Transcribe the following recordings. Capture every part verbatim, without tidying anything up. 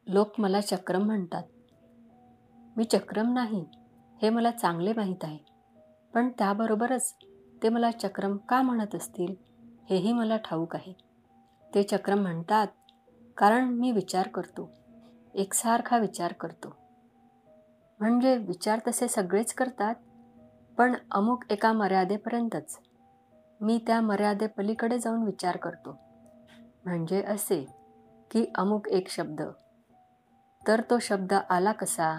लोक मला चक्रम म्हणतात. मी चक्रम नाही हे मला चांगले माहीत आहे, पण त्याबरोबरच ते मला चक्रम का म्हणत असतील हेही मला ठाऊक आहे. ते चक्रम म्हणतात कारण मी विचार करतो, एकसारखा विचार करतो. म्हणजे विचार तसे सगळेच करतात, पण अमुक एका मर्यादेपर्यंतच. मी त्या मर्यादेपलीकडे जाऊन विचार करतो. म्हणजे असे की अमुक एक शब्द, तर तो शब्द आला कसा?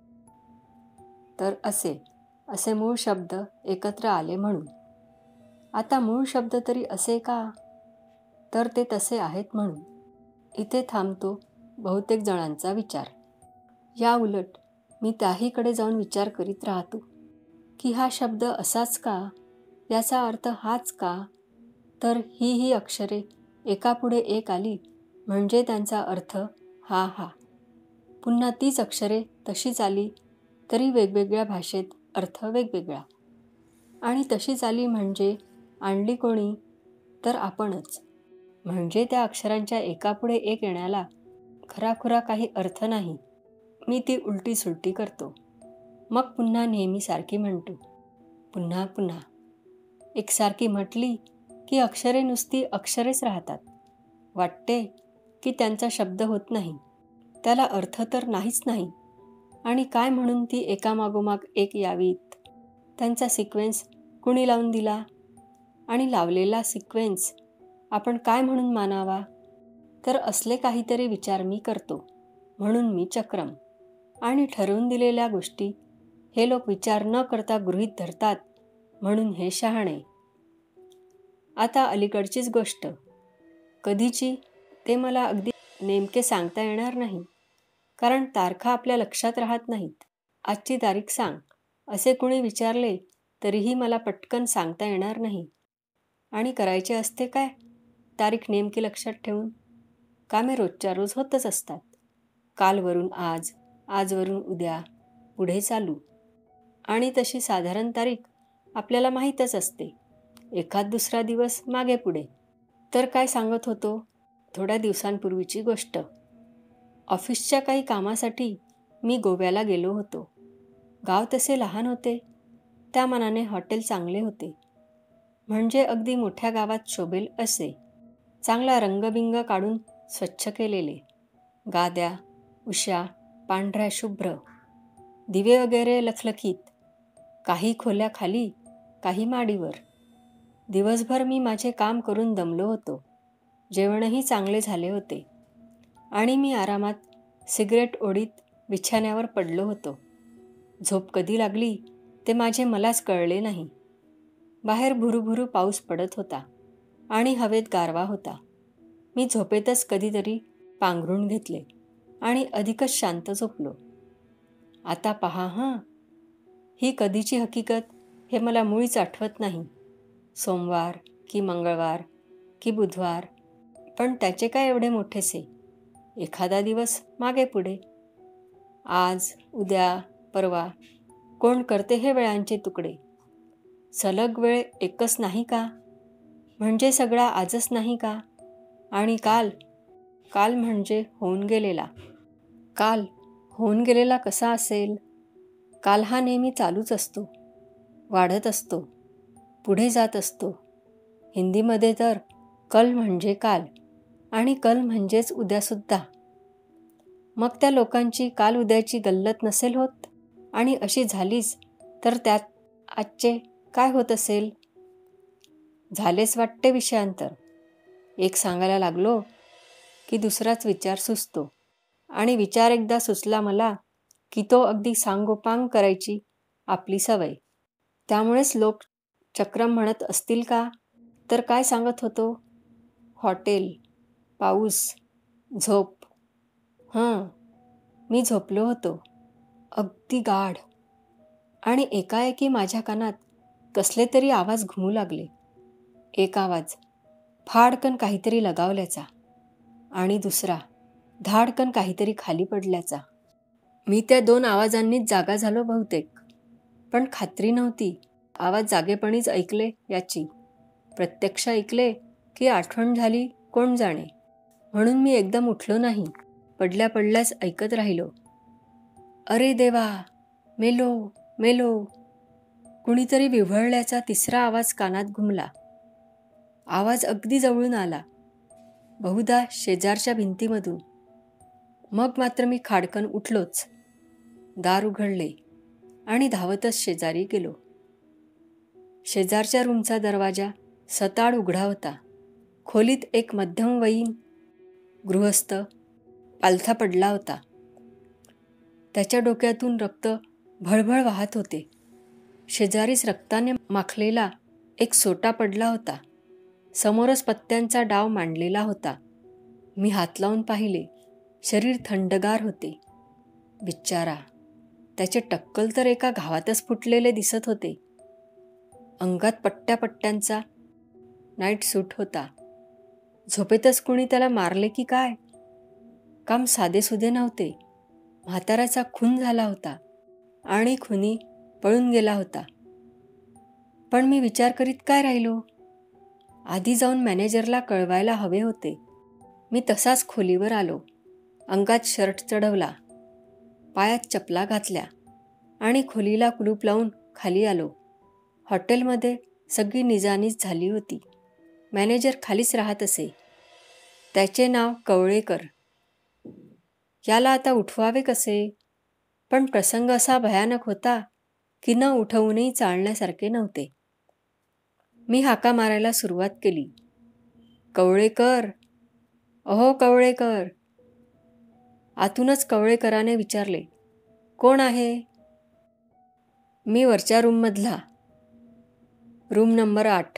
तर असे असे मूळ शब्द एकत्र आले म्हणून. आता मूळ शब्द तरी असे का? तर ते तसे आहेत म्हणून. इथे थांबतो बहुतेक जणांचा विचार. या उलट मी त्याहीकडे जाऊन विचार करीत राहतो की हा शब्द असाच का? याचा अर्थ हाच का? तर ही ही अक्षरे एकापुढे एक आली म्हणजे त्यांचा अर्थ हा हा. पुन्हा तीच अक्षरे तशीच आली तरी वेगवेगळ्या भाषेत अर्थ वेगवेगळा. आणि तशीच आली म्हणजे आणली कोणी? तर आपणच. म्हणजे त्या अक्षरांच्या एकापुढे एक येण्याला खराखुरा काही अर्थ नाही. मी ती उलटी सुलटी करतो. मग पुन्हा नेहमीसारखी म्हणतो. पुन्हा पुन्हा. एकसारखी म्हटली की अक्षरे नुसती अक्षरेच राहतात. वाटते की त्यांचा शब्द होत नाही. त्याला अर्थ तर नाहीच नाही. आणि काय म्हणून ती एकामागोमाग एक यावीत? त्यांचा सिक्वेन्स कुणी लावून दिला? आणि लावलेला सिक्वेन्स आपण काय म्हणून मानावा? तर असले काहीतरी विचार मी करतो, म्हणून मी चक्रम. आणि ठरवून दिलेल्या गोष्टी हे लोक विचार न करता गृहीत धरतात, म्हणून हे शहाणे. आता अलीकडचीच गोष्ट. कधीची ते मला अगदी नेमके सांगता येणार नाही, कारण तारखा आपल्या लक्षात राहत नाहीत. आजची तारीख सांग असे कुणी विचारले तरीही मला पटकन सांगता येणार नाही. आणि करायचे असते काय तारीख नेमकी लक्षात ठेवून? कामे रोजच्या रोज होतच असतात. कालवरून आज, आजवरून उद्या, पुढे चालू. आणि तशी साधारण तारीख आपल्याला माहीतच असते. एखाद दुसरा दिवस मागे पुढे. तर काय सांगत होतो? थोड्या दिवसांपूर्वीची गोष्ट. ऑफिसच्या काही कामासाठी मी गोव्याला गेलो होतो. गाव तसे लहान होते, त्या मानाने हॉटेल चांगले होते. म्हणजे अगदी मोठ्या गावात शोभेल असे. चांगला रंगबिंग काढून स्वच्छ केलेले. गाद्या, उशा, पांढऱ्या शुभ्र. दिवे वगैरे लखलखीत. काही खोल्या खाली, काही माडीवर. दिवसभर मी माझे काम करून दमलो होतो. जेवणही चांगले झाले होते. आणि मी आरामात सिगरेट ओढीत बिछाण्यावर पडलो होतो. झोप कधी लागली ते माझे मलाच कळले नाही. बाहेर भुरूभुरू पाऊस पडत होता आणि हवेत गारवा होता. मी झोपेतच कधीतरी पांघरून घेतले आणि अधिकच शांत झोपलो. आता पहा हां, ही कधीची हकीकत हे मला मुळीच आठवत नाही. सोमवार की मंगळवार की बुधवार, पण त्याचे काय एवढे मोठेसे? एखादा दिवस मागे पुढे. आज, उद्या, परवा. कोण करते हे वेळांचे तुकडे? सलग वेळ एकच नाही का? म्हणजे सगळा आजच नाही का? आणि काल? काल म्हणजे होऊन गेलेला. काल होऊन गेलेला कसा असेल? काल हा नेहमी चालूच असतो, वाढत असतो, पुढे जात असतो. हिंदीमध्ये तर कल म्हणजे काल आणि कल म्हणजेच उद्यासुद्धा. मग त्या लोकांची काल उद्याची गल्लत नसेल होत? आणि अशी झालीच तर त्यात आजचे काय होत असेल? झालेच वाटते विषयांतर. एक सांगायला लागलो की दुसराच विचार सुचतो. आणि विचार एकदा सुचला मला की तो अगदी सांगोपांग करायची आपली सवय. त्यामुळेच लोक चक्रम म्हणत असतील का? तर काय सांगत होतो? हॉटेल, पाऊस, झोप. हं, मी झोपलो होतो. अगदी गाढ. आणि एकाएकी माझ्या कानात कसले तरी आवाज घुमू लागले. एक आवाज फाडकन काहीतरी लगावल्याचा आणि दुसरा धाडकन काहीतरी खाली पडल्याचा. मी त्या दोन आवाजांनीच जागा झालो बहुतेक, पण खात्री नव्हती आवाज जागेपणीच ऐकले याची. प्रत्यक्ष ऐकले की आठवण झाली कोण जाणे. म्हणून मी एकदम उठलो नाही, पडल्या पडल्याच ऐकत राहिलो. अरे देवा, मेलो मेलो. कुणीतरी विव्हळल्याचा तिसरा आवाज कानात घुमला. आवाज अगदी जवळून आला, बहुधा शेजारच्या भिंतीमधून. मग मात्र मी खाडकन उठलोच. दार उघडले आणि धावतच शेजारी गेलो. शेजारच्या रूमचा दरवाजा सताड उघडा होता. खोलीत एक मध्यमवयीन गृहस्थ पालथा पडला होता. त्याच्या डोक्यातून रक्त भळभळ वाहत होते. शेजारीच रक्ताने माखलेला एक सोटा पडला होता. समोरच पत्त्यांचा डाव मांडलेला होता. मी हात लावून पाहिले. शरीर थंडगार होते. बिचारा, त्याचे टक्कल तर एका घावातच फुटलेले दिसत होते. अंगात पट्ट्या पट्ट्यांचा नाईट सूट होता. झोपेतच कुणी त्याला मारले की काय? काम साधेसुधे नव्हते. म्हाताऱ्याचा खून झाला होता आणि खुनी पळून गेला होता. पण मी विचार करीत काय राहिलो? आधी जाऊन मॅनेजरला कळवायला हवे होते. मी तसाच खोलीवर आलो. अंगात शर्ट चढवला, पायात चपला घातल्या आणि खोलीला कुलूप लावून खाली आलो. हॉटेलमध्ये सगळी निजानीज झाली होती. मॅनेजर खालीच राहत असे. त्याचे नाव कवळेकर. याला आता उठवावे कसे? पण प्रसंग असा भयानक होता की न उठवूनही चालण्यासारखे नव्हते. मी हाका मारायला सुरुवात केली. कवळेकर, अहो कवळेकर. आतूनच कवळेकराने विचारले, कोण आहे? मी वरच्या रूममधला, रूम नंबर आठ.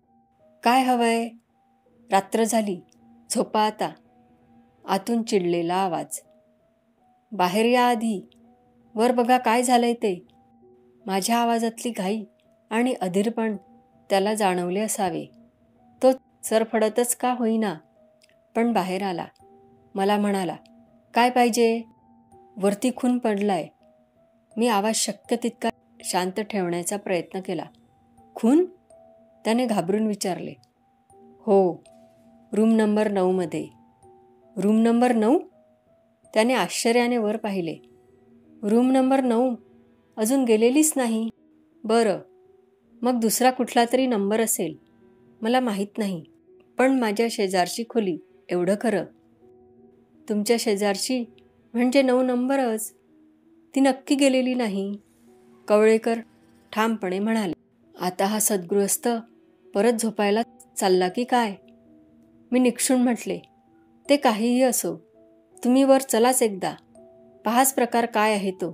काय हवंय? रात्र झाली, झोपा आता. आतून चिडलेला आवाज. बाहेर या आधी, वर बघा काय झालंय ते. माझ्या आवाजातली घाई आणि अधीरपण त्याला जाणवले असावे. तो सरफडतच का होईना, पण बाहेर आला. मला म्हणाला, काय पाहिजे? वरती खून पडलाय. मी आवाज शक्य तितका शांत ठेवण्याचा प्रयत्न केला. खून? त्याने घाबरून विचारले. हो, रूम नंबर नऊमध्ये. रूम नंबर नऊ? त्याने आश्चर्याने वर पाहिले. रूम नंबर नऊ अजून गेलेलीच नाही. बरं, मग दुसरा कुठला तरी नंबर असेल, मला माहीत नाही. पण माझ्या शेजारची खोली, एवढं खरं. तुमच्या शेजारची म्हणजे नऊ नंबरच. ती नक्की गेलेली नाही, कवळेकर ठामपणे म्हणाले. आता हा सद्गृहस्थ परत झोपायला चालला की काय? मी निक्षून म्हटले, ते काहीही असो, तुम्ही वर चलाच एकदा, पहाच प्रकार काय आहे तो.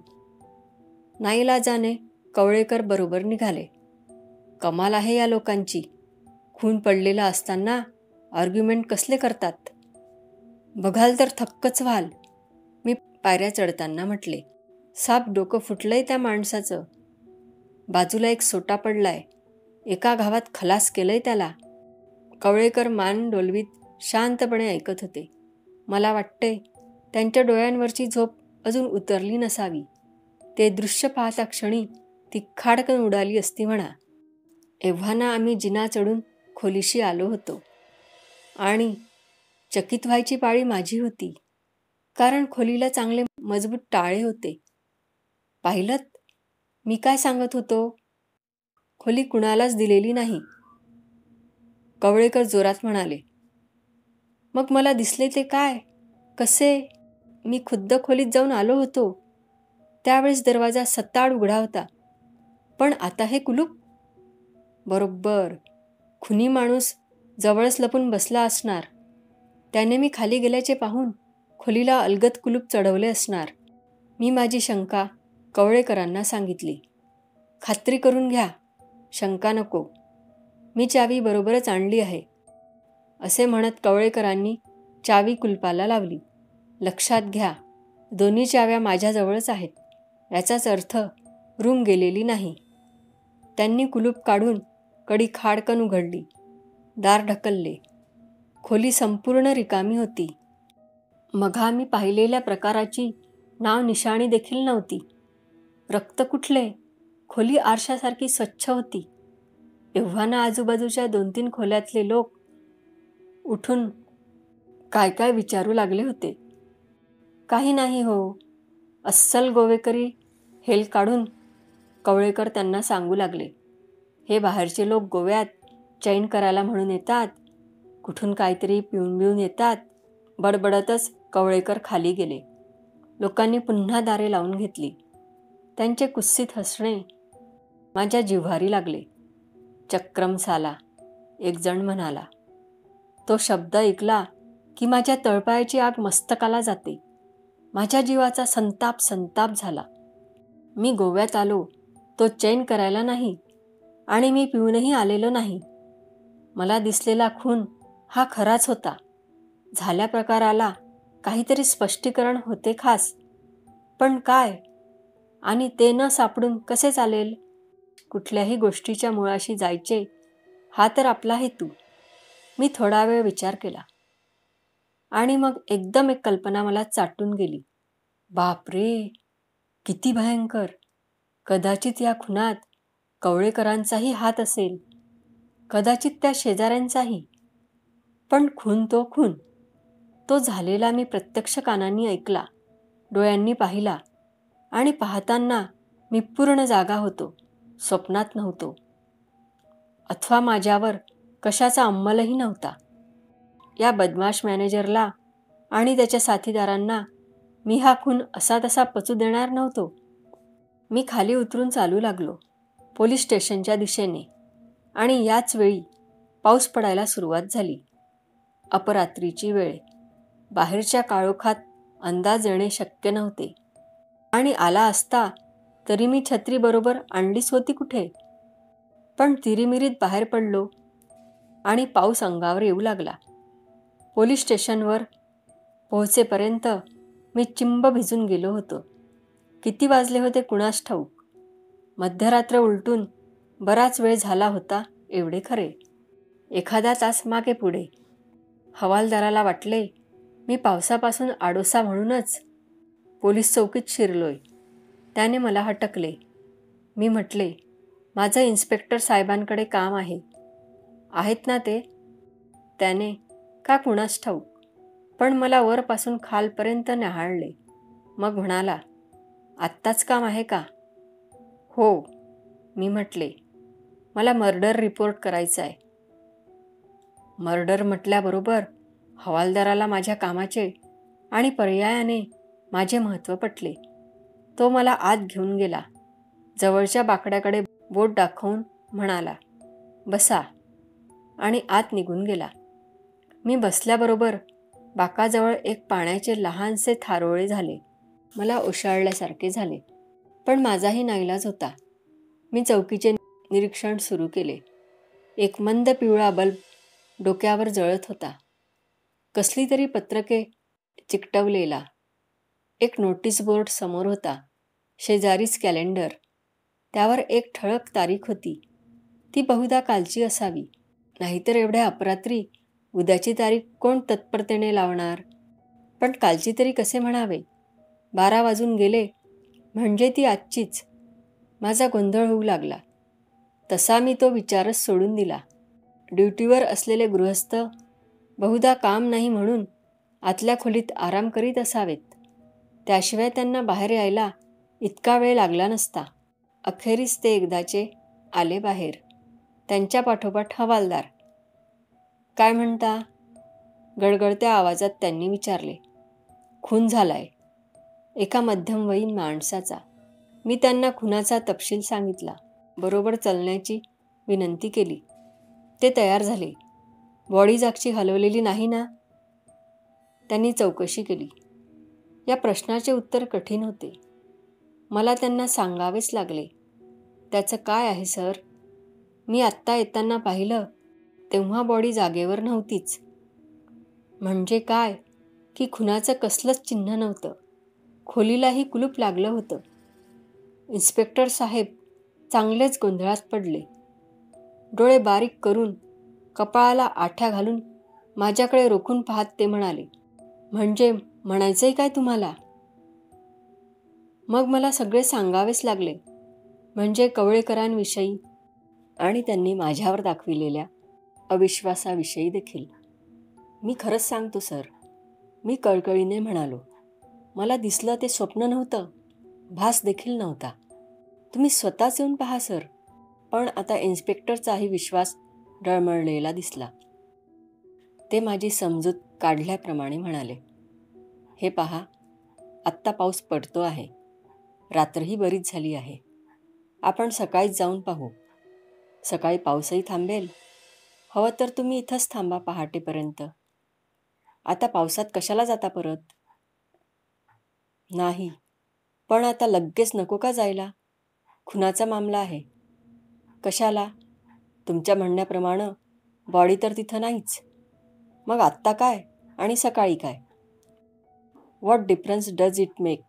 नाईलाजाने कवळेकर बरोबर निघाले. कमाल आहे या लोकांची. खून पडलेला असताना आर्ग्युमेंट कसले करतात. बघाल तर थक्कच व्हाल, मी पायऱ्या चढताना म्हटले. साप डोकं फुटलंय त्या माणसाचं. बाजूला एक सोटा पडलाय, एका घावात खलास केलंय त्याला. कवळेकर मान डोलवीत शांतपणे ऐकत होते. मला वाटते त्यांच्या डोळ्यांवरची झोप अजून उतरली नसावी. ते दृश्य पाहता क्षणी ती खाडकन उडाली असती म्हणा. एव्हाना आम्ही जिना चढून खोलीशी आलो होतो आणि चकित व्हायची पाळी माझी होती, कारण खोलीला चांगले मजबूत टाळे होते. पाहिलंत, मी काय सांगत होतो? खोली कुणालाच दिलेली नाही, कवळेकर जोरात म्हणाले. मग मला दिसले ते काय? कसे? मी खुद्द खोलीत जाऊन आलो होतो. त्यावेळेस दरवाजा सताड उघडा होता. पण आता हे कुलूप? बरोबर, खुनी माणूस जवळच लपून बसला असणार. त्याने मी खाली गेल्याचे पाहून खोलीला अलगद कुलूप चढवले असणार. मी माझी शंका कवळेकरांना सांगितली. खात्री करून घ्या, शंका नको. मी चावी बरोबरच आणली आहे, असे म्हणत कवळेकरांनी चावी कुलपाला लावली. लक्षात घ्या, दोन्ही चाव्या माझ्याजवळच आहेत. याचाच अर्थ रूम गेलेली नाही. त्यांनी कुलूप काढून कडी खाडकन उघडली. दार ढकलले. खोली संपूर्ण रिकामी होती. मघा मी पाहिलेल्या प्रकाराची नाव निशाणी देखील नव्हती. रक्त कुठले? खोली आरशासारखी स्वच्छ होती. एव्हाना आजूबाजूच्या दोन तीन खोल्यातले लोक उठून काय काय विचारू लागले होते. काही नाही हो, अस्सल गोवेकरी हेल काढून कवळेकर त्यांना सांगू लागले. हे बाहेरचे लोक गोव्यात चैन करायला म्हणून येतात, कुठून काहीतरी पिऊन बिऊन येतात. बडबडतच कवळेकर खाली गेले. लोकांनी पुन्हा दारे लावून घेतली. त्यांचे कुत्सित हसणे माझ्या जिव्हारी लागले. चक्रम साला, एक जण म्हणाला. तो शब्द ऐकला की माझ्या तळपायाची आग मस्तकाला जाते. माझ्या जीवाचा संताप संताप झाला. मी गोव्यात आलो तो चैन करायला नाही आणि मी पिऊनही आलेलो नाही. मला दिसलेला खून हा खराच होता. झाल्या प्रकाराला काहीतरी स्पष्टीकरण होते खास, पण काय आणि ते न सापडून कसे चालेल. कुठल्याही गोष्टीच्या मुळाशी जायचे हा तर आपला हेतू. मी थोडा वेळ विचार केला आणि मग एकदम एक कल्पना मला चाटून गेली. बापरे, किती भयंकर. कदाचित या खुनात कवळेकरांचाही हात असेल, कदाचित त्या शेजाऱ्यांचाही. पण खून तो खून. तो झालेला मी प्रत्यक्ष कानांनी ऐकला, डोळ्यांनी पाहिला आणि पाहताना मी पूर्ण जागा होतो, स्वप्नात नव्हतो. अथवा माझ्यावर कशाचा अंमलही नव्हता. या बदमाश मॅनेजरला आणि त्याच्या साथीदारांना मी हा खून असा तसा पचू देणार नव्हतो. मी खाली उतरून चालू लागलो पोलीस स्टेशनच्या दिशेने आणि याच वेळी पाऊस पडायला सुरुवात झाली. अपरात्रीची वेळ. बाहेरच्या काळोखात अंदाज येणे शक्य नव्हते आणि आला असता तरी मी छत्री बरोबर आणलीच होती कुठे. पण तिरीमिरीत बाहेर पडलो आणि पाऊस अंगावर येऊ लागला. पोलीस स्टेशनवर पोहोचेपर्यंत मी चिंब भिजून गेलो होतो. किती वाजले होते कुणास ठाऊक. मध्यरात्र उलटून बराच वेळ झाला होता एवढे खरे. एखादा तास मागे पुढे. हवालदाराला वाटले मी पावसापासून आडोसा म्हणूनच पोलीस चौकीत शिरलोय. त्याने मला हटकले. मी म्हटले, माझं इन्स्पेक्टर साहेबांकडे काम आहे. आहेत ना ते? त्याने का कुणास ठाऊक पण मला वरपासून खालपर्यंत न्याहाळले. मग म्हणाला, आत्ताच काम आहे का? हो, मी म्हटले. मला मर्डर रिपोर्ट करायचा आहे. मर्डर म्हटल्याबरोबर हवालदाराला माझ्या कामाचे आणि पर्यायाने माझे महत्त्व पटले. तो मला आत घेऊन गेला. जवळच्या बाकड्याकडे बोट दाखवून म्हणाला, बसा, आणि आत निघून गेला. मी बसल्याबरोबर बाकाजवळ एक पाण्याचे लहानसे थारोळे झाले. मला ओशाळल्यासारखे झाले. पण माझाही नाईलाज होता. मी चौकीचे निरीक्षण सुरू केले. एक मंद पिवळा बल्ब डोक्यावर जळत होता. कसली तरी पत्रके चिकटवलेला. एक नोटीस बोर्ड समोर होता. शेजारीच कॅलेंडर. त्यावर एक ठळक तारीख होती. ती बहुधा कालची असावी. नाहीतर एवढ्या अपरात्री उद्याची तारीख कोण तत्परतेने लावणार. पण कालची तरी कसे म्हणावे. बारा वाजून गेले म्हणजे ती आजचीच. माझा गोंधळ होऊ लागला. तसा मी तो विचारच सोडून दिला. ड्युटीवर असलेले गृहस्थ बहुधा काम नाही म्हणून आतल्या खोलीत आराम करीत असावेत. त्याशिवाय त्यांना बाहेर यायला इतका वेळ लागला नसता. अखेरीस ते एकदाचे आले बाहेर. त्यांच्या पाठोपाठ हवालदार. काय म्हणता? गडगडत्या आवाजात त्यांनी विचारले. खून झालाय, एका मध्यमवयीन माणसाचा. मी त्यांना खुनाचा तपशील सांगितला. बरोबर चलण्याची विनंती केली. ते तयार झाले. बॉडी जागची हलवलेली नाही ना? त्यांनी चौकशी केली. या प्रश्नाचे उत्तर कठीण होते. मला त्यांना सांगावेच लागले. त्याचं काय आहे सर? मी आत्ता येताना पाहिलं तेव्हा बॉडी जागेवर नव्हतीच. म्हणजे काय की खुनाचं कसलंच चिन्ह नव्हतं. खोलीलाही कुलूप लागलं होतं. इन्स्पेक्टर साहेब चांगलेच गोंधळात पडले. डोळे बारीक करून कपाळाला आठ्या घालून माझ्याकडे रोखून पाहत ते म्हणाले, म्हणजे म्हणायचंय काय तुम्हाला? मग मला सगळे सांगावेच लागले. म्हणजे कवळेकरांविषयी आणि त्यांनी माझ्यावर दाखविलेल्या अविश्वासाविषयी देखील. मी खरंच सांगतो सर, मी कळकळीने म्हणालो. मला दिसलं ते स्वप्न नव्हतं, भास देखील नव्हता. तुम्ही स्वतःच येऊन पहा सर. पण आता इन्स्पेक्टरचाही विश्वास डळमळलेला दिसला. ते माझी समजूत काढल्याप्रमाणे म्हणाले, हे पहा, आत्ता पाऊस पडतो आहे. रात्रही बरीच झाली आहे. आपण सकाळीच जाऊन पाहू. सकाळी पाऊसही थांबेल. हवं तर तुम्ही इथंच थांबा पहाटेपर्यंत. आता पावसात कशाला जाता परत? नाही, पण आता लगेच नको का जायला? खुनाचा मामला आहे. कशाला? तुमच्या म्हणण्याप्रमाणे बॉडी तर तिथं नाहीच. मग आत्ता काय आणि सकाळी काय? What difference does it make?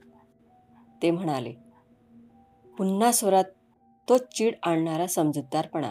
ते म्हणाले. पुन्हा स्वरात तो चीड आणणारा समजूतदारपणा.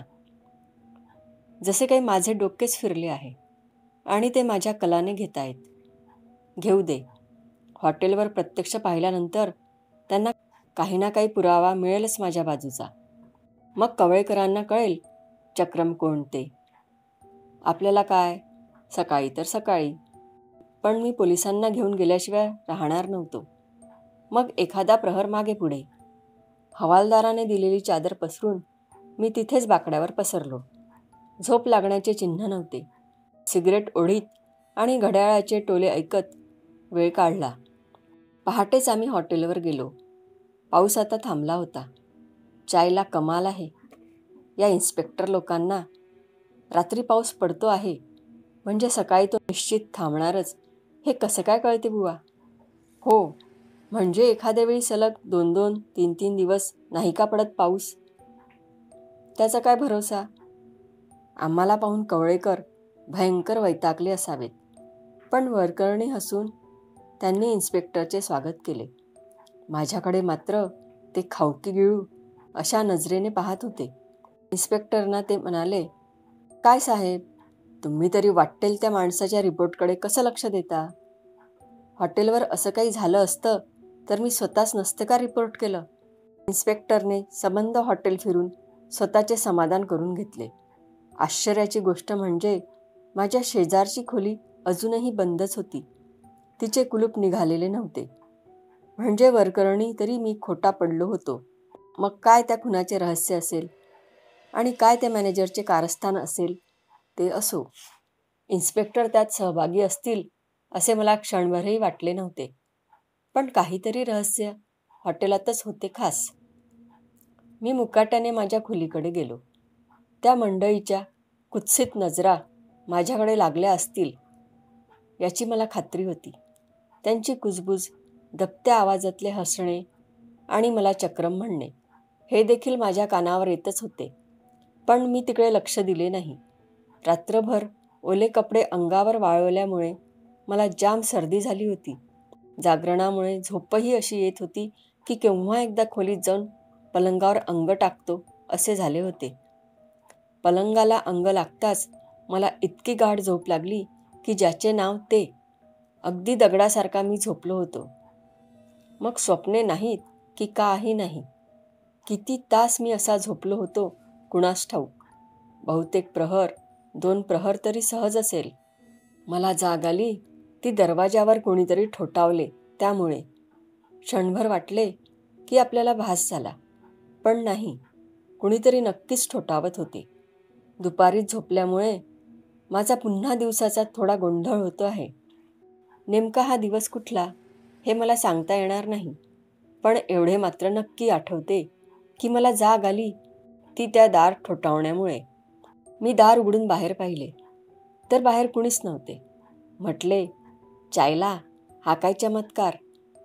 जसे काही माझे डोकेच फिरले आहे आणि ते माझ्या कलाने घेतायत. घेऊ दे. हॉटेलवर प्रत्यक्ष पाहिल्यानंतर त्यांना काही ना काही पुरावा मिळेलच माझ्या बाजूचा. मग कवळेकरांना कळेल चक्रम कोण ते. आपल्याला काय, सकाळी तर सकाळी. पण मी पोलिसांना घेऊन गेल्याशिवाय राहणार नव्हतो. मग एखादा प्रहर मागे पुढे. हवालदाराने दिलेली चादर पसरून मी तिथेच बाकड्यावर पसरलो. झोप लागण्याचे चिन्ह नव्हते. सिगरेट ओढीत आणि घड्याळाचे टोले ऐकत वेळ काढला. पहाटेच आम्ही हॉटेलवर गेलो. पाऊस आता थांबला होता. चायला कमाल आहे. या इन्स्पेक्टर लोकांना रात्री पाऊस पडतो आहे म्हणजे सकाळी तो निश्चित थांबणारच हे कसं काय कळते बुवा? हो, म्हणजे एखाद्या वेळी सलग दोन दोन तीन तीन दिवस नाही का पडत पाऊस? त्याचा काय भरोसा? आम्हाला पाहून कवळेकर भयंकर वैतागले असावेत. पण वरकरणी हसून त्यांनी इन्स्पेक्टरचे स्वागत केले. माझ्याकडे मात्र ते खाऊकी गिळू अशा नजरेने पाहत होते. इन्स्पेक्टरना ते म्हणाले, काय साहेब, तुम्ही तरी वाटेल त्या माणसाच्या रिपोर्टकडे कसं लक्ष देता? हॉटेलवर असं काही झालं असतं तर मी स्वतःच नसते का रिपोर्ट केलं? इन्स्पेक्टरने संबंध हॉटेल फिरून स्वतःचे समाधान करून घेतले. आश्चर्याची गोष्ट म्हणजे माझ्या शेजारची खोली अजूनही बंदच होती. तिचे कुलूप निघालेले नव्हते. म्हणजे वरकरणी तरी मी खोटा पडलो होतो. मग काय त्या खुनाचे रहस्य असेल आणि काय त्या मॅनेजरचे कारस्थान असेल ते असो. इन्स्पेक्टर त्यात सहभागी असतील असे मला क्षणभरही वाटले नव्हते. पण काहीतरी रहस्य हॉटेलातच होते खास. मी मुकाट्याने माझ्या खोलीकडे गेलो. त्या मंडळीच्या कुत्सित नजरा माझ्याकडे लागल्या असतील याची मला खात्री होती. त्यांची कुजबूज, दबत्या आवाजातले हसणे आणि मला चक्रम म्हणणे हे देखील माझ्या कानावर येतच होते. पण मी तिकडे लक्ष दिले नाही. रात्रभर ओले कपडे अंगावर वाळवल्यामुळे मला जाम सर्दी झाली होती. जागरणामुळे झोपही अशी येत होती की केव्हा एकदा खोलीत जाऊन पलंगावर अंग टाकतो असे झाले होते. पलंगाला अंग लागताच मला इतकी गाढ झोप लागली की ज्याचे नाव ते. अगदी दगडासारखा मी झोपलो होतो. मग स्वप्ने नाहीत की काही नाही. किती तास मी असा झोपलो होतो कुणास ठाऊक. बहुतेक प्रहर, दोन प्रहर तरी सहज असेल. मला जाग आली ती दरवाजावर कोणीतरी ठोठावले त्यामुळे. क्षणभर वाटले की आपल्याला भास झाला. पण नाही, कुणीतरी नक्कीच ठोठावत होते. दुपारीच झोपल्यामुळे माझा पुन्हा दिवसाचा थोडा गोंधळ होतो आहे. नेमका हा दिवस कुठला हे मला सांगता येणार नाही. पण एवढे मात्र नक्की आठवते की मला जाग आली ती त्या दार ठोठावण्यामुळे. मी दार उघडून बाहेर पाहिले तर बाहेर कुणीच नव्हते. म्हटले, चायला, हा काय चमत्कार.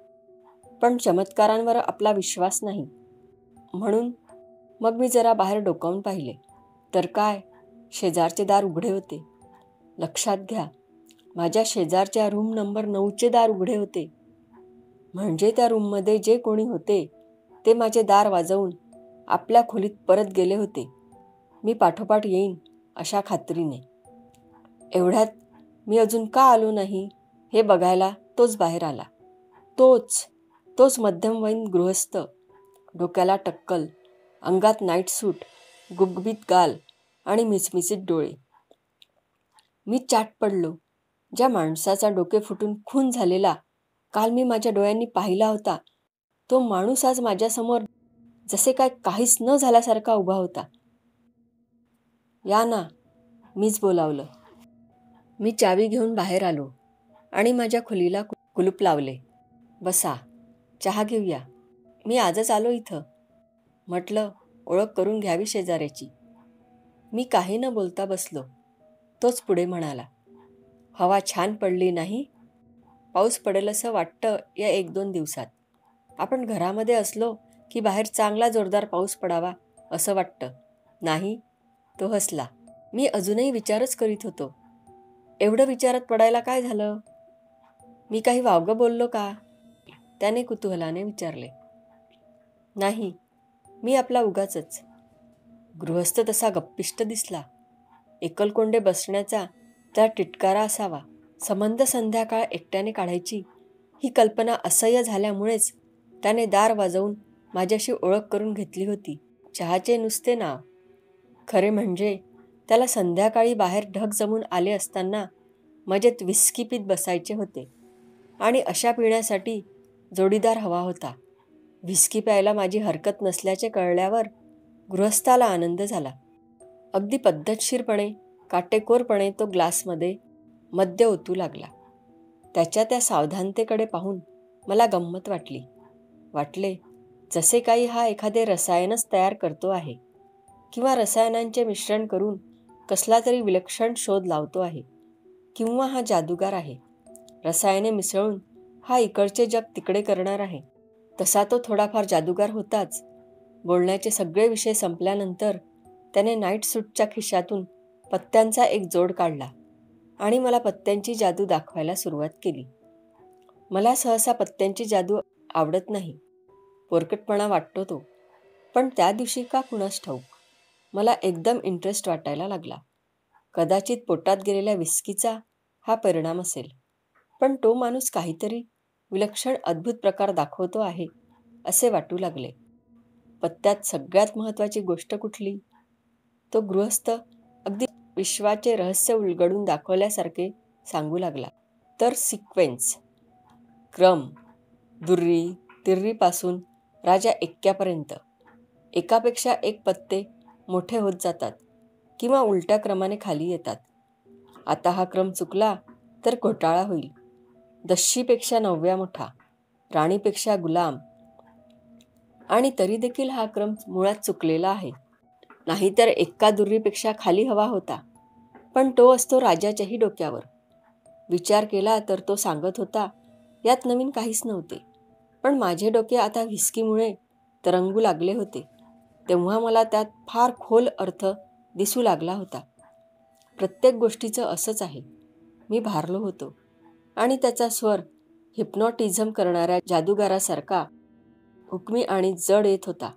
पण चमत्कारांवर आपला विश्वास नाही. म्हणून मग मी जरा बाहेर डोकावून पाहिले तर काय, शेजारचे दार उघडे होते. लक्षात घ्या, माझ्या शेजारच्या रूम नंबर नऊचे दार उघडे होते. म्हणजे त्या रूममध्ये जे कोणी होते ते माझे दार वाजवून आपल्या खोलीत परत गेले होते. मी पाठोपाठ येईन अशा खात्रीने. एवढ्यात मी अजून का आलो नाही हे बघायला तोच बाहेर आला. तोच तोच मध्यमवयीन गृहस्थ, डोक्याला टक्कल, अंगात नाईट सूट, गुबगुबीत गाल आणि मिचमिचीत डोळे. मी चाट पडलो. ज्या माणसाचा डोके फुटून खून झालेला काल मी माझ्या डोळ्यांनी पाहिला होता तो माणूस आज माझ्यासमोर जसे काय काहीच न झाल्यासारखा उभा होता. या ना, मीच बोलावलं. मी चावी घेऊन बाहेर आलो आणि माझ्या खोलीला कुलूप लावले. बसा, चहा घेऊया. मी आजच आलो इथं, म्हटलं. ओळख करून घ्यावी शेजाऱ्याची. मी काही न बोलता बसलो. तोच पुढे म्हणाला, हवा छान पडली नाही? पाऊस पडेल असं वाटतं या एक दोन दिवसात. आपण घरामध्ये असलो की बाहेर चांगला जोरदार पाऊस पडावा असं वाटतं, नाही? तो हसला. मी अजूनही विचारच करीत होतो. एवढं विचारात पडायला काय झालं? मी काही वावगं बोललो का? त्याने कुतूहलाने विचारले. नाही, मी आपला उगाचच. गृहस्थ तसा गप्पिष्ट दिसला. एकलकोंडे बसण्याचा त्या टिटकारा असावा. संबंध संध्याकाळ एकट्याने काढायची ही कल्पना असह्य झाल्यामुळेच त्याने दार वाजवून माझ्याशी ओळख करून घेतली होती. चहाचे नुसते नाव. खरे म्हणजे त्याला संध्याकाळी बाहेर ढग जमून आले असताना मजेत विस्की पीत बसायचे होते आणि अशा पिण्यासाठी जोडीदार हवा होता. व्हिस्की प्यायला माझी हरकत नसल्याचे कळल्यावर गृहस्थाला आनंद झाला. अगदी पद्धतशीरपणे, काटेकोरपणे तो ग्लासमध्ये मद्य ओतू लागला. त्याच्या त्या सावधानतेकडे पाहून मला गंमत वाटली. वाटले जसे काही हा एखादे रसायनच तयार करतो आहे किंवा रसायनांचे मिश्रण करून कसला तरी विलक्षण शोध लावतो आहे, किंवा हा जादूगार आहे. रसायने मिसळून हा इकडचे जग तिकडे करणार आहे. तसा तो थोडाफार जादूगार होताच. बोलण्याचे सगळे विषय संपल्यानंतर त्याने नाईट सूटच्या खिशातून पत्त्यांचा एक जोड काढला आणि मला पत्त्यांची जादू दाखवायला सुरुवात केली. मला सहसा पत्त्यांची जादू आवडत नाही. पोरकटपणा वाटतो तो. पण त्या दिवशी का कुणास ठाऊक मला एकदम इंटरेस्ट वाटायला लागला. कदाचित पोटात गेलेल्या विस्कीचा हा परिणाम असेल. पण तो माणूस काहीतरी विलक्षण अद्भुत प्रकार दाखवतो आहे असे वाटू लागले. पत्त्यात सगळ्यात महत्त्वाची गोष्ट कुठली? तो गृहस्थ अगदी विश्वाचे रहस्य उलगडून दाखवल्यासारखे सांगू लागला. तर सिक्वेन्स, क्रम, दुर्री तिर्रीपासून राजा एक्क्यापर्यंत एकापेक्षा एक पत्ते मोठे होत जातात किंवा उलट्या क्रमाने खाली येतात. आता हा क्रम चुकला तर घोटाळा होईल. दशीपेक्षा नवव्या मोठा, राणीपेक्षा गुलाम. आणि तरी देखील हा क्रम मुळात चुकलेला आहे. नाहीतर एक्का दुर्रीपेक्षा खाली हवा होता, पण तो असतो राजाच्याही डोक्यावर. विचार केला तर तो सांगत होता यात नवीन काहीच नव्हते. पण माझे डोके आता व्हिस्कीमुळे तरंगू लागले होते तेव्हा मला त्यात फार खोल अर्थ दिसू लागला होता. प्रत्येक गोष्टीचं असंच आहे. मी भारलो होतो आणि त्याचा स्वर हिप्नॉटिझम करणाऱ्या जादूगारासारखा हुकमी आणि जड येत होता.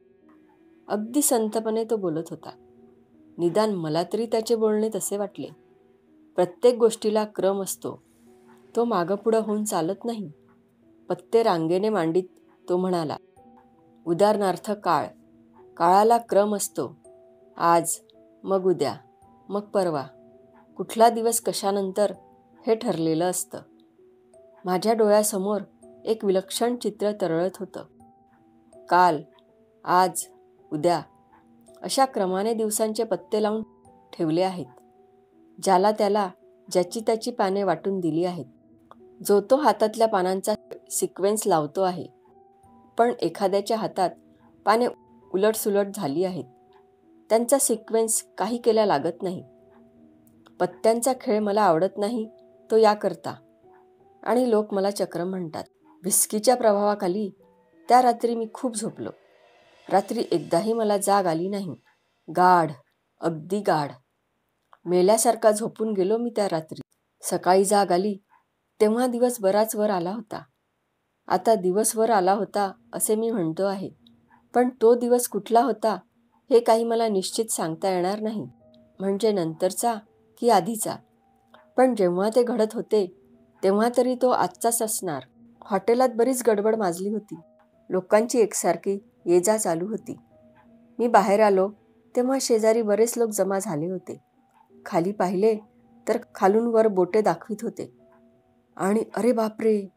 अगदी संथपणे तो बोलत होता. निदान मला तरी त्याचे बोलणे तसे वाटले. प्रत्येक गोष्टीला क्रम असतो. तो मागपुढं होऊन चालत नाही. पत्ते रांगेने मांडीत तो म्हणाला. उदाहरणार्थ काळ. काळाला क्रम असतो. आज, मग उद्या, मग परवा. कुठला दिवस कशानंतर हे ठरलेलं असतं. माझ्या डोळ्यासमोर एक विलक्षण चित्र तरळत होतं. काल, आज, उद्या अशा क्रमाने दिवसांचे पत्ते लावून ठेवले आहेत. ज्याला त्याला ज्याची त्याची पाने वाटून दिली आहेत. जो तो हातातल्या पानांचा सिक्वेन्स लावतो आहे. पण एखाद्याच्या हातात पाने उलटसुलट झाली आहेत. त्यांचा सिक्वेन्स काही केल्या लागत नाही. पत्त्यांचा खेळ मला आवडत नाही तो याकरता. आणि लोक मला चक्रम म्हणतात. व्हिस्कीच्या प्रभावाखाली त्या रात्री मी खूप झोपलो. रात्री एकदाही मला जाग आली नाही. गाढ, अगदी गाढ. मेल्यासारखा झोपून गेलो मी त्या रात्री. सकाळी जाग आली तेव्हा दिवस बराच वर आला होता. आता दिवस वर आला होता असे मी म्हणतो आहे, पण तो दिवस कुठला होता हे काही मला निश्चित सांगता येणार नाही. म्हणजे नंतरचा की आधीचा. पण जेव्हा ते घडत होते तेव्हा तरी तो आजचाच असणार. हॉटेलात बरीच गडबड माजली होती. लोकांची एकसारखी ये जा चालू होती. मी बाहेर आलो तेव्हा शेजारी बरेच लोक जमा झाले होते. खाली पाहिले तर खालून वर बोटे दाखवित होते. आणि अरे बापरे,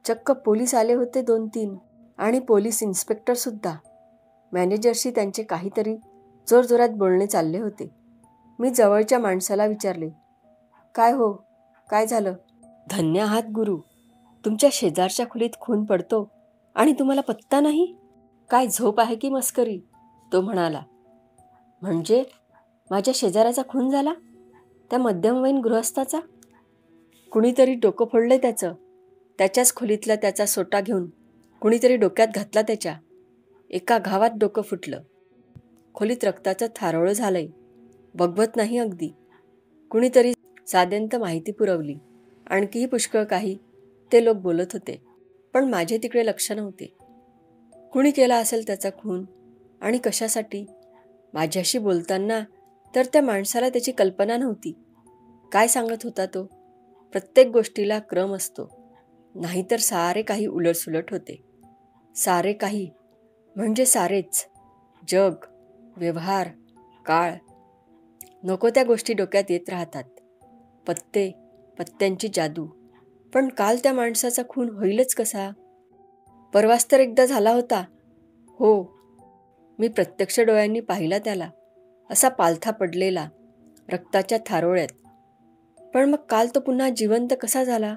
चक्क पोलीस आले होते दोन तीन, आणि पोलीस इन्स्पेक्टरसुद्धा. मॅनेजरशी त्यांचे काहीतरी जोरजोरात बोलणे चालले होते. मी जवळच्या माणसाला विचारले, काय हो, काय झालं? धन्य आहात गुरु, तुमच्या शेजारच्या खोलीत खून पडतो आणि तुम्हाला पत्ता नाही? काय झोप आहे की मस्करी? तो म्हणाला. म्हणजे माझ्या शेजाराचा खून झाला? त्या मध्यमवयीन गृहस्थाचा? कुणीतरी डोकं फोडले त्याचं. त्याच्याच खोलीतला त्याचा सोटा घेऊन कुणीतरी डोक्यात घातला त्याच्या. एका घावात डोकं फुटलं. खोलीत रक्ताचं थारोळं झालंय. बघवत नाही अगदी. कुणीतरी साध्यंत माहिती पुरवली. आणखीही पुष्कळ काही ते लोक बोलत होते, पण माझे तिकडे लक्ष नव्हते. कुणी केला असेल त्याचा खून, आणि कशासाठी? माझ्याशी बोलताना तर त्या माणसाला त्याची कल्पना नव्हती. काय सांगत होता तो? प्रत्येक गोष्टीला क्रम असतो, नाहीतर सारे काही उलटसुलट होते. सारे काही म्हणजे सारेच. जग, व्यवहार, काळ, नको त्या गोष्टी डोक्यात येत राहतात. पत्ते, पत्त्यांची जादू. पण काल त्या माणसाचा खून होईलच कसा? परवाच तर एकदा झाला होता. हो, मी प्रत्यक्ष डोळ्यांनी पाहिला त्याला, असा पालथा पडलेला, रक्ताच्या थारोळ्यात. पण मग काल तो पुन्हा जिवंत कसा झाला?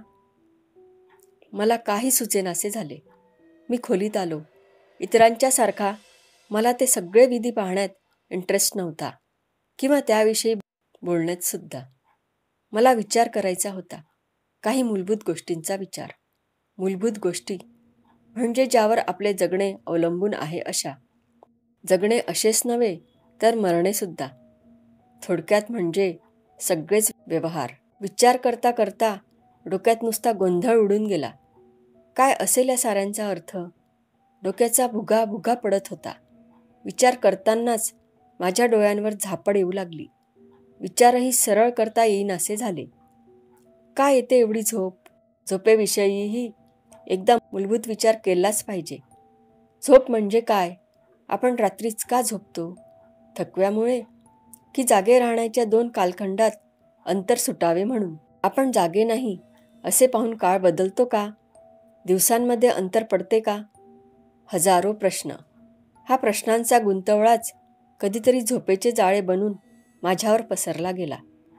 मला काही सुचेनासे झाले. मी खोलीत आलो. इतरांच्या सारखा मला ते सगळे विधी पाहण्यात इंटरेस्ट नव्हता, किंवा त्याविषयी बोलण्यात सुद्धा. मला विचार करायचा होता, काही मूलभूत गोष्टींचा विचार. मूलभूत गोष्टी म्हणजे ज्यावर आपले जगणे अवलंबून आहे अशा. जगणे असेच नव्हे तर मरणेसुद्धा. थोडक्यात म्हणजे सगळेच व्यवहार. विचार करता करता डोक्यात नुसता गोंधळ उडून गेला. काय असेल या साऱ्यांचा अर्थ? डोक्याचा भुगा भुगा पडत होता. विचार करतानाच माझ्या डोळ्यांवर झापड येऊ लागली. विचारही सरळ करता येईनासे झाले. काय येते एवढी झोप? झोपेविषयीही एकदा मूलभूत विचार केलाच पाहिजे. झोप म्हणजे काय? आपण रात्रीच का झोपतो? थकव्यामुळे, की जागे राहण्याच्या दोन कालखंडात अंतर सुटावे म्हणून? आपण जागे नाही असे पाहून काळ बदलतो का? दिवसांमध्ये अंतर पडते का? हजारो प्रश्न. हा प्रश्नांचा गुंतवळाच कधीतरी झोपेचे जाळे बनून माझ्यावर पसरला गेला.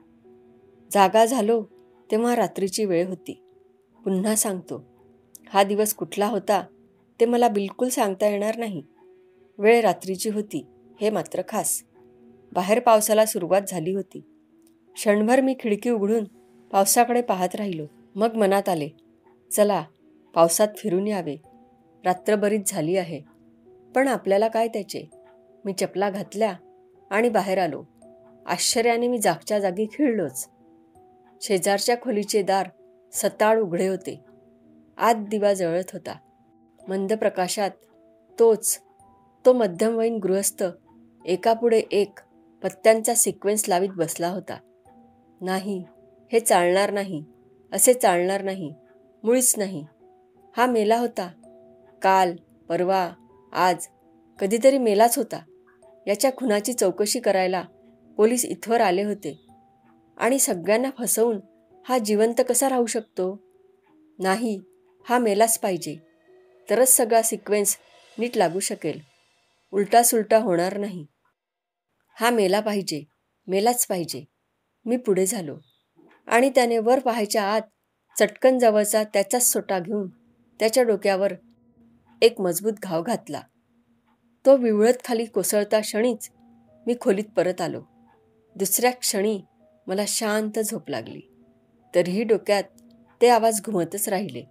जागा झालो तेव्हा रात्रीची वेळ होती. पुन्हा सांगतो, हा दिवस कुठला होता ते मला बिलकुल सांगता येणार नाही. वेळ रात्रीची होती हे मात्र खास. बाहेर पावसाला सुरुवात झाली होती. क्षणभर मी खिडकी उघडून पावसाकडे पाहत राहिलो. मग मनात आले, चला पावसात फिरून यावे. रात्र बरीच झाली आहे, पण आपल्याला काय त्याचे? मी चपला घातल्या आणि बाहेर आलो. आश्चर्याने मी जागच्या जागी खिळलोच. शेजारच्या खोलीचे दार सताळ उघडे होते. आत दिवा जळत होता. मंद प्रकाशात तोच तो मध्यमवयीन गृहस्थ एकापुढे एक पत्त्यांचा सिक्वेन्स लावीत बसला होता. नाही, हे चालणार नाही, असे चालणार नाही, मुळीच नाही. हा मेला होता. काल, परवा, आज कधीतरी मेलाच होता. याच्या खुनाची चौकशी करायला पोलीस इथवर आले होते, आणि सगळ्यांना फसवून हा जिवंत कसा राहू शकतो? नाही, हा मेलाच पाहिजे, तरच सगळा सिक्वेन्स नीट लागू शकेल. उलटा सुलटा होणार नाही. हा मेला पाहिजे, मेलाच पाहिजे. मी पुढे झालो, आणि त्याने वर पाहायच्या आत चटकन जवळचा त्याचाच सोटा घेऊन त्याच्या डोक्यावर एक मजबूत घाव घातला. तो विवळत खाली कोसळता क्षणीच मी खोलीत परत आलो. दुसऱ्या क्षणी मला शांत झोप लागली. तरीही डोक्यात ते आवाज घुमतच राहिले.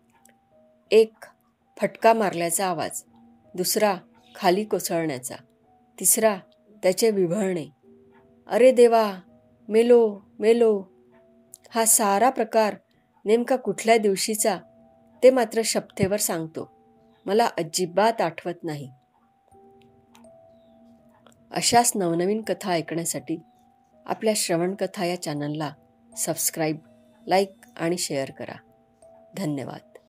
एक फटका मारल्याचा आवाज, दुसरा खाली कोसळण्याचा, तिसरा त्याचे विव्हळणे. अरे देवा, मेलो मेलो. हा सारा प्रकार नेमका कुठल्या दिवशीचा ते मात्र शपथेवर सांगतो मला अजिबात आठवत नाही. अशाच नवनवीन कथा ऐकण्यासाठी आपल्या श्रवणकथा या चॅनलला सबस्क्राईब, लाईक आणि शेअर करा. धन्यवाद.